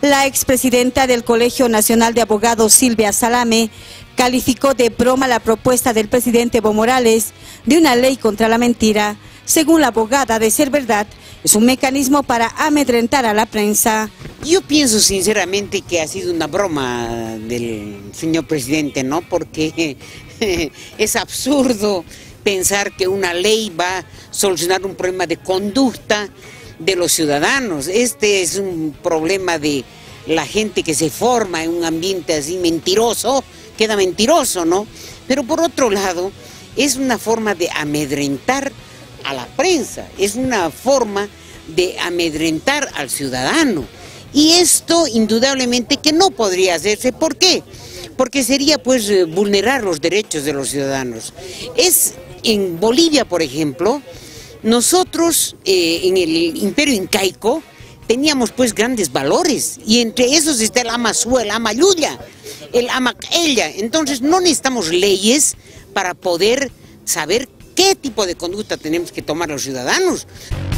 La expresidenta del Colegio Nacional de Abogados, Silvia Salame, calificó de broma la propuesta del presidente Evo Morales de una ley contra la mentira. Según la abogada, de ser verdad, es un mecanismo para amedrentar a la prensa. Yo pienso sinceramente que ha sido una broma del señor presidente, ¿no? Porque es absurdo pensar que una ley va a solucionar un problema de conducta de los ciudadanos. Este es un problema de la gente que se forma en un ambiente así mentiroso, queda mentiroso, ¿no? Pero por otro lado, es una forma de amedrentar a la prensa, es una forma de amedrentar al ciudadano. Y esto indudablemente que no podría hacerse. ¿Por qué? Porque sería pues vulnerar los derechos de los ciudadanos. En Bolivia, por ejemplo, nosotros en el imperio incaico teníamos pues grandes valores, y entre esos está el Amazúa, el Amayuya, el Amaquella. Entonces no necesitamos leyes para poder saber qué tipo de conducta tenemos que tomar los ciudadanos.